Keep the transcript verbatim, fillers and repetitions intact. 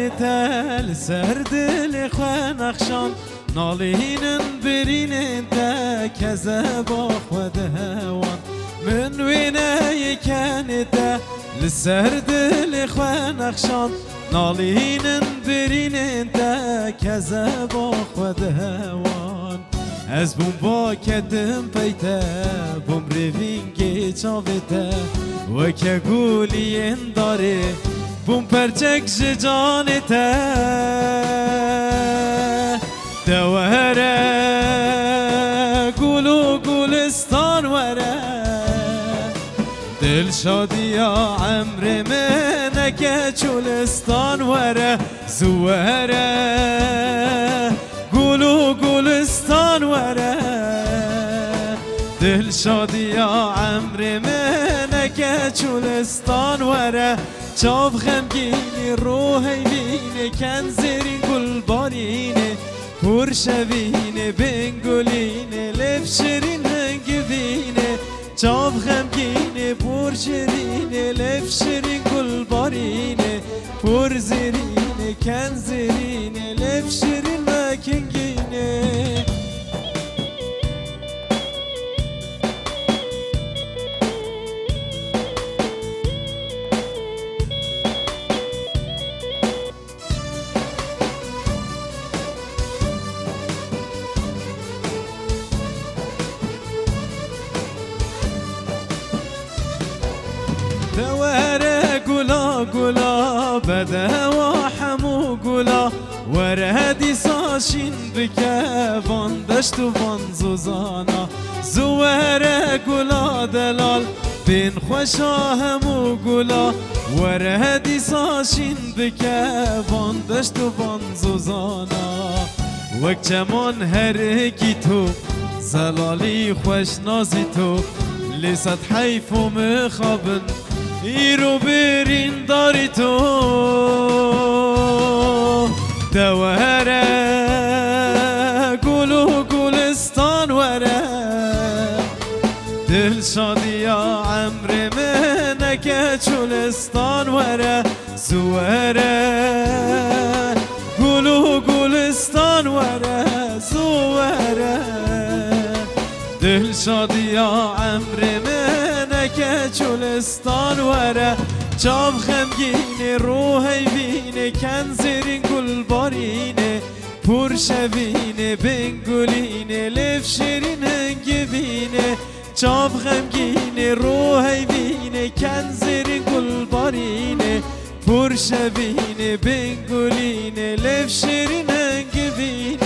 تل سر دل خواه نخشان نالینن برینن تا کذا با خود هوان من وینه یکن تا لسر دل خواه نخشان نالینن برینن تا کذا با خود هوان از بوم با کدم پیتا بوم روینگی چاویتا و که گولین داره بوم پرچک جانتا دوهره گولو گولستان وره دل شادی عمر منک چولستان وره زوهره گولو گولستان وره دل شادی عمر منک چولستان وره چاو غمگینی روحی بینه کنزرین گل بارینه پر شوینه بنگولینه لب شیرین هنگوینه چاو غمگینه پر شیرینه لب شیرین گل بارینه پر زیرینه کنزرینه لب شیرین مکنگینه دواره گلا گلا بده و حمو گلا وره دی ساشین بکه وان دشت و وان زوزانا زواره گلا دلال بین خوشا همو گلا وره دی ساشین بکه وان دشت و وان زوزانا وک چمان هر کی تو زلالی خوش نازی تو لیست حیف و مخابن ایرو برین داری تو دوهره گلو گلستان وره دل شادی عمر منک چولستان وره زوهره گلو گلستان وره زوهره دل شادی عمر منک چولستان وره چاو خمگینه روحی بینه کنزرین گل بارینه پر شوینه بنگولینه لب شیرین هنگوینه چاو خمگینه روحی بینه کنزرین گل بارینه پر شوینه بنگولینه لب شیرین هنگوینه